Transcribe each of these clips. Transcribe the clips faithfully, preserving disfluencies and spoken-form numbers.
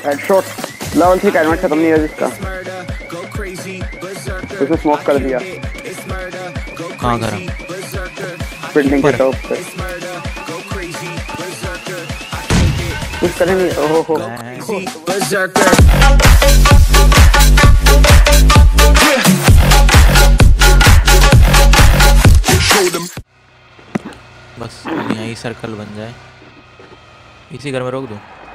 Headshot level three का खत्म नहीं है जिसका, उसने स्मोक कर दिया। कहाँ करा? बिल्डिंग के टॉप पे कुछ करे नहीं। ओहो हो बस अब यहीं सर्कल बन जाए, इसी घर में रोक दो।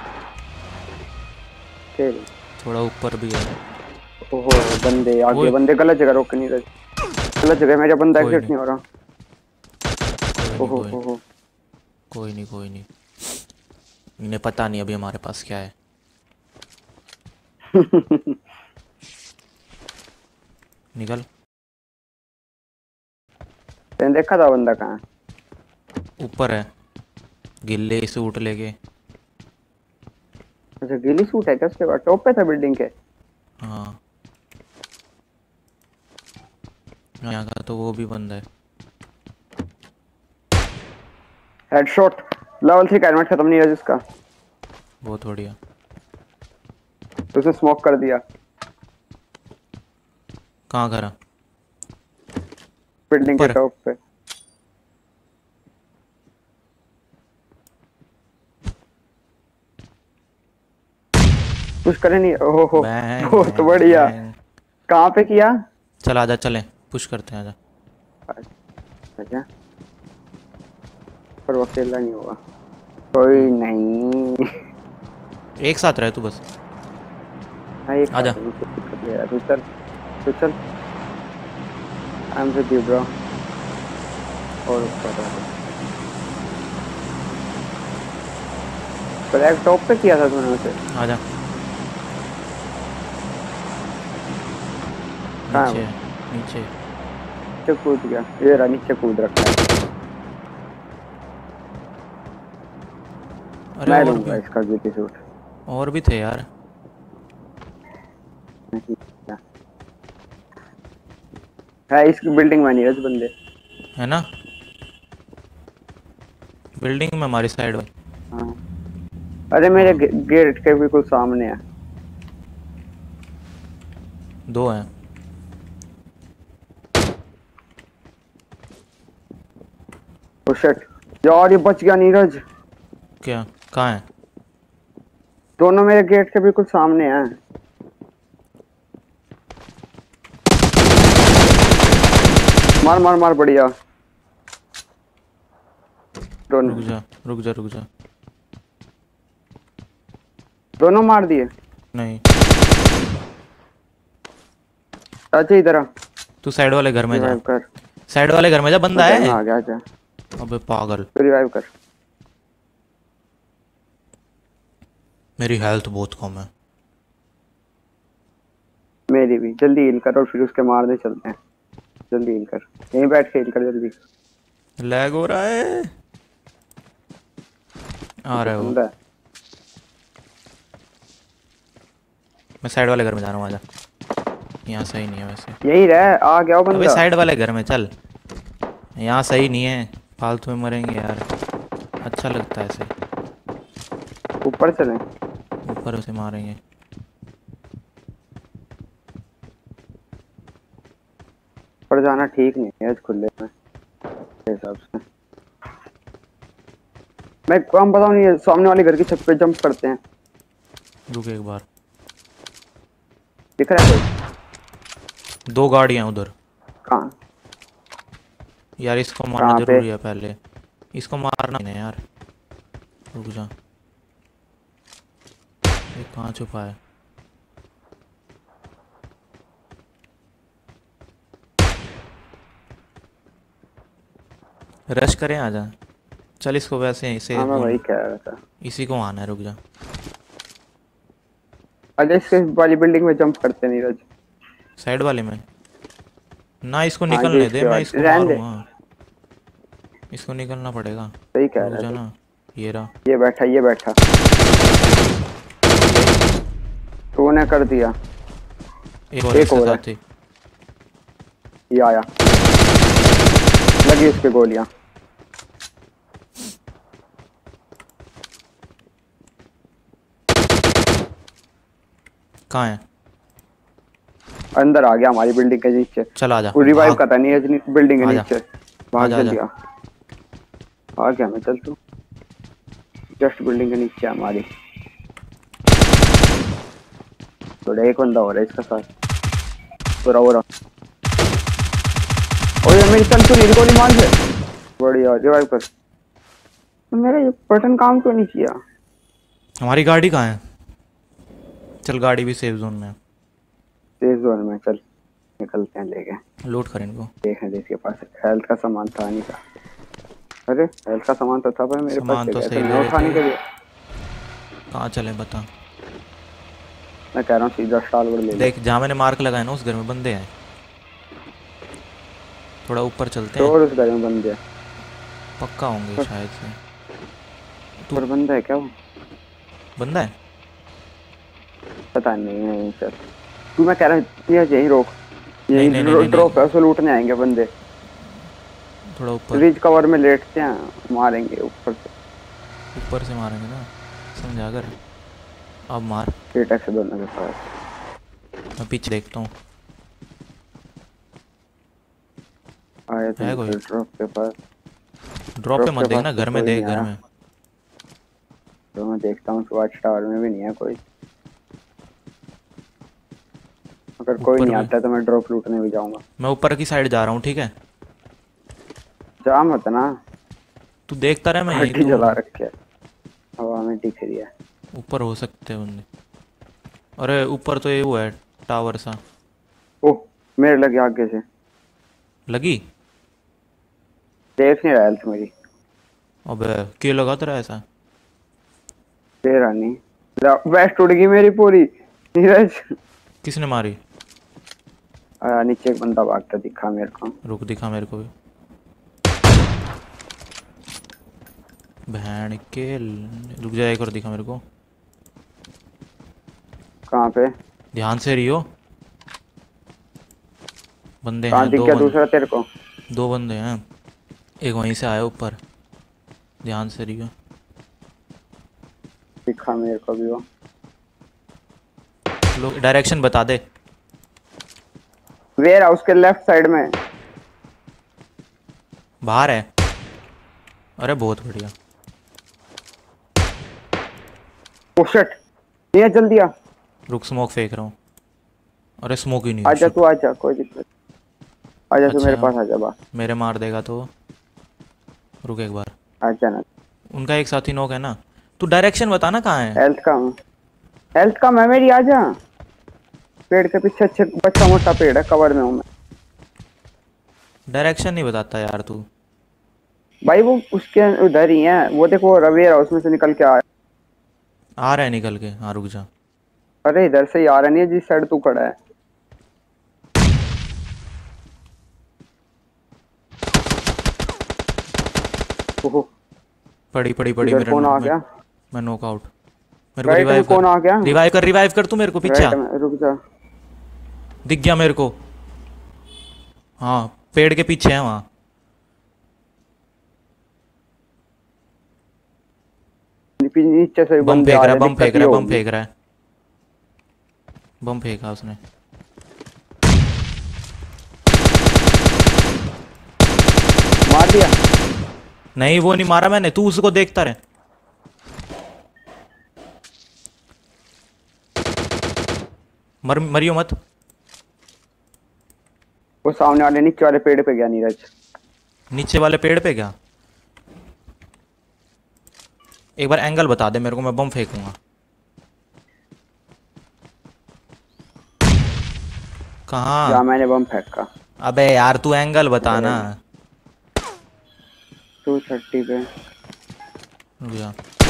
थोड़ा ऊपर भी है। ओहो बंदे आगे, बंदे गलत जगह रोक नहीं रहे, गलत जगह मेरा बंदा एग्जिट नहीं हो रहा। ओहो ओहो कोई नहीं कोई नहीं, इन्हें पता नहीं अभी हमारे पास क्या है। निकल। तैने देखा था बंदा कहाँ? ऊपर है, गिल्ले सूट लेके। अच्छा गिली सूट है क्या उसके बाद? टॉप पे था बिल्डिंग के। हाँ यहाँ का तो वो भी बंदा है। हेडशॉट लेवल थ्री का हेलमेट खत्म नहीं है जिसका, बहुत बढ़िया। उसने स्मोक कर दिया। कहाँ करा? बिल्डिंग के टॉप पे। कुछ करे नहीं। ओहो हो बहुत बढ़िया। कहाँ पे किया? चल आजा, चलें पुश करते हैं, आजा। अच्छा पर वो अकेला नहीं होगा, कोई नहीं। एक साथ रहे तू बस। हाँ एक आजा। तू चल तू चल। I am with you bro. और ऊपर पर एक टॉप पे किया था तूने उसे। आजा। नीचे नीचे नीचे कूद गया, ये रहा नीचे कूद रखा है। अरे मैं और लूंगा भी इसका जीटी सूट। और भी थे यार। है इसकी बिल्डिंग में नहीं है बंदे, है ना? बिल्डिंग में हमारी साइड में। हाँ अरे मेरे गे, गेट के बिल्कुल सामने है। दो हैं। ओ शिट यार ये बच गया नीरज। क्या? कहाँ है? दोनों मेरे गेट के बिल्कुल सामने हैं। मार मार मार बढ़िया। रुक जा रुक जा रुक जा। दोनों मार दिए? नहीं अच्छा इधर आ। तू साइड वाले घर में जा, कर। साइड वाले घर में जा, बंदा है। आ गया जा। अबे पागल, रिवाइव कर। मेरी हेल्थ बहुत कम है। मेरी भी। जल्दी हील कर और फिर उसके मारने चलते हैं। जल्दी हील कर, यहीं बैठ के हील कर जल्दी। लैग हो रहा है। आ रहा है वो। मैं साइड वाले घर में जा रहा हूँ, आजा। यहाँ सही नहीं है वैसे। यही रह, आ गया वो बंदा। अबे साइड वाले घर में चल, यहाँ सही नहीं है, फालतू में मरेंगे यार, अच्छा लगता है ऐसे। ऊपर चलें? ऊपर से मारेंगे। पर जाना ठीक नहीं है खुले में हिसाब से। मैं काम बताऊँ नहीं, सामने वाले घर की छत पे जंप करते हैं। रुक एक बार, दिख रहा है कोई? दो गाड़ियाँ उधर। कहाँ? यार इसको मारना जरूरी है, पहले इसको मारना नहीं यार। रुक जा, ये कहाँ छुपा है? रश करें, आजा चल। इसको वैसे इसे हाँ मैं वही कह रहा था, इसी को आना है। रुक जा, अजय इसके वाली बिल्डिंग में जंप करते नीरज। साइड वाले में ना, इसको निकलने दे, मैं इसको मारूंगा। इसको निकलना पड़ेगा। सही कह रहा है ना, ये रहा, ये बैठा ये बैठा। तूने कर दिया। एक और, एक और साथ ही ये आया, लगी उसके गोलियां। कहाँ है? अंदर आ गया हमारी बिल्डिंग के नीचे। चल आजा, वो रिवाइव भाग। करता नहीं है बिल्डिंग के आजा नीचे। भाग आजा जल्दी आजा। आ। आ गया मैं, चल तू। जस्ट बिल्डिंग के नीचे हमारी। तो एक बंदा हो रहा है इसका साथ। पूरा हो रहा। और ये मेरी चल तू नहीं गोली मार दे। बढ़िया रिवाइव कर। तो मेरा ये बटन काम क्यों नहीं किया? हमारी गाड़ी कहाँ है? चल गाड़ी भी सेफ जोन में है। सेफ जोन में चल निकलते हैं लेके। लूट कर इनको। देखें जिसके पास हेल्थ का सामान था नहीं था। अरे हेल्थ का सामान तो था पर मेरे पास सामान तो जगह तो सही नहीं ले रहे उठाने थे। के लिए। कहाँ चले बता। मैं कह रहा हूँ सीधा स्टाल ले ले। देख जहाँ मैंने मार्क लगाया ना उस घर में बंदे हैं। थोड़ा ऊपर चलते तो हैं। और उस घर में बंदे हैं। पक्का होंगे पर, शायद से। तू पर बंदा है क्या वो? बंदा है? पता नहीं है सर। तू मैं कह रहा हूँ यहीं रोक। नहीं यहीं नहीं नहीं नहीं ड्रॉप नहीं। ऐसे लूटने आएंगे बंदे। थोड़ा ऊपर। रिज कवर में लेटते हैं मारेंगे ऊपर से। ऊपर से मारेंगे ना, समझा कर। अब मार। एटैक से दोनों के पास मैं पीछे देखता हूँ। आया थे है कोई? ड्रॉप के पास। ड्रॉप पे ड्रॉप मत के देखना, पास तो घर में कोई देख, नहीं घर आया। में। तो मैं देखता हूँ वॉच टावर में भी नहीं है कोई। अगर कोई ऊपर नहीं भी आता तो मैं ड्रॉप लूटने भी जाऊंगा। मैं ऊपर की साइड जा रहा हूँ, ठीक है? जा मत ना। तू देखता रहे, मैं यहीं गाड़ी दूर जला हूँ। रखे है। हवा में दिख रही है। ऊपर हो सकते हैं बंदे। अरे ऊपर तो ये वो है, टावर सा। ओह मेरे लगे आगे से। लगी? देख नहीं रहा हेल्थ मेरी। अबे क्यों लगा तेरा ऐसा? तेरा नहीं। वेस्ट उड़ गई मेरी पूरी। नीरज। किसने मारी? आ, नीचे एक बंदा भागता दिखा मेरे को। रुक, दिखा मेरे को भी। बहन के ल- रुक जा, एक और दिखा मेरे को। कहाँ पे? ध्यान से रहियो। बंदे कहाँ हैं, दिख दो गया बंद दूसरा तेरे को? दो बंदे हैं। एक वहीं से आया ऊपर। ध्यान से रहियो। दिखा मेरे को भी वो। लोग डायरेक्शन बता दे। वेयर हाउस के लेफ्ट साइड में। बाहर है? अरे बहुत बढ़िया। Oh shit. ये जल्दी आ। रुक, स्मोक फेंक रहा हूँ। अरे स्मोक ही नहीं आजा है। तू आजा कोई दिक्कत। आजा तू मेरे अच्छा, पास आजा बा। मेरे मार देगा तो? रुक एक बार। आजा ना। उनका एक साथी नॉक है ना। तू डायरेक्शन बता ना कहाँ है। हेल्थ कम। हेल्थ कम है मेरी, आजा। पेड़ के पीछे अच्छे बच्चा मोटा पेड़ है, कवर में हूँ मैं। डायरेक्शन नहीं बताता यार तू। भाई वो उसके उधर ही है वो, देखो रवेयर हाउस में से निकल के आया। आ रहा है निकल के, हाँ रुक जा। अरे इधर से ही आ रहा नहीं है जिस साइड तू खड़ा है। ओहो। पड़ी पड़ी पड़ी इधर मेरे कौन आ मैं, गया? मैं नॉकआउट। मेरे को राइट में रिवाइव कौन आ कर। गया? रिवाइव कर, रिवाइव कर तू मेरे को, पीछे आ। राइट में रुक जा। दिख गया मेरे को। हाँ पेड़ के पीछे है वहाँ। नीचे से बम बंदे फेंक आ रहा है, रहे, बम दिक्कत फेंक ये रहा है, बम होगी। फेंक रहा है। बम फेंका उसने। मार दिया। नहीं वो नहीं मारा मैंने, तू उसको देखता रहे। मर मरियो मत। वो सामने वाले नीचे वाले पेड़ पे गया नीरज। नीचे वाले पेड़ पे क्या? एक बार एंगल बता दे मेरे को, मैं बम फेंकूंगा। कहाँ? जहाँ मैंने बम फेंका। अबे यार तू एंगल बता ना। टू थर्टी पे। रुक जा।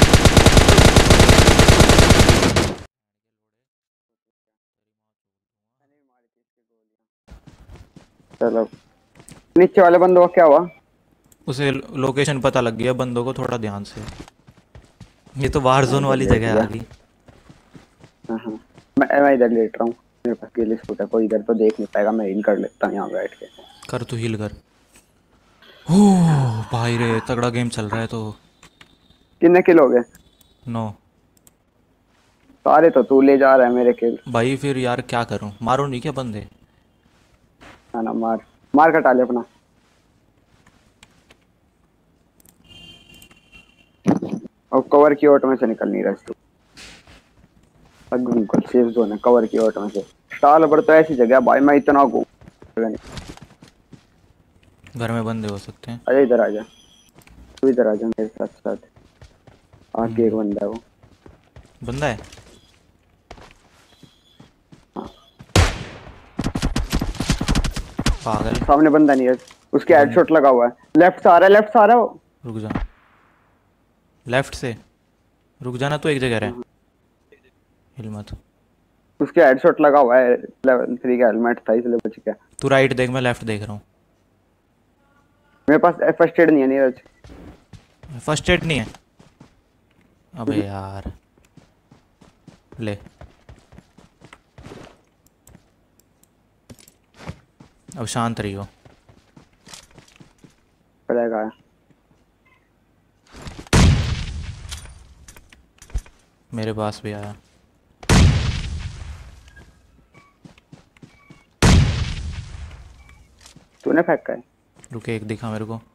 चलो नीचे वाले बंदों का क्या हुआ? उसे लोकेशन पता लग गया बंदों को, थोड़ा ध्यान से। ये तो वार मैं जोन इधर वाली लेट जगह गया। आ गई। हाँ हाँ। मैं मैं इधर लेट रहा हूँ। मेरे पास किल स्कूटर, कोई इधर तो देख नहीं पाएगा, मैं हील कर लेता हूँ यहाँ बैठ के। कर तू हील कर। ओह भाई रे, तगड़ा गेम चल रहा है तो। कितने किल हो गए? नो। सारे तो तू ले जा रहा है मेरे के। भाई फिर यार क्या करूं, मारो नहीं क्या बंदे? है ना, मार मार कटा ले अपना। और कवर की ओट में से निकल नहीं रहा तू। गूगल सेफ जोन है, कवर की ओट में से। साल भर तो ऐसी जगह है भाई, मैं इतना घूम। घर में बंदे हो सकते हैं। अरे इधर आ जा, तू इधर आ जा मेरे साथ साथ। आगे एक हम्म, बंदा है वो। बंदा है। हाँ, पागल। सामने बंदा नहीं है, उसके बंद हेडशॉट लगा हुआ है। लेफ्ट से आ रहा है, लेफ्ट से आ रहा है वो। रुक जा, लेफ्ट से रुक जाना, तो एक जगह रहे, हाँ, हिल मत। उसके हेडशॉट लगा हुआ है। लेवल थ्री का हेलमेट था इसलिए बच गया। तू राइट देख, मैं लेफ्ट देख रहा हूँ। मेरे पास फर्स्ट एड नहीं है नीरज। फर्स्ट एड नहीं है? अबे यार, ले। अब शांत रहियो। पड़ेगा। मेरे पास भी आया। तूने फेंका है? रुके, एक दिखा मेरे को।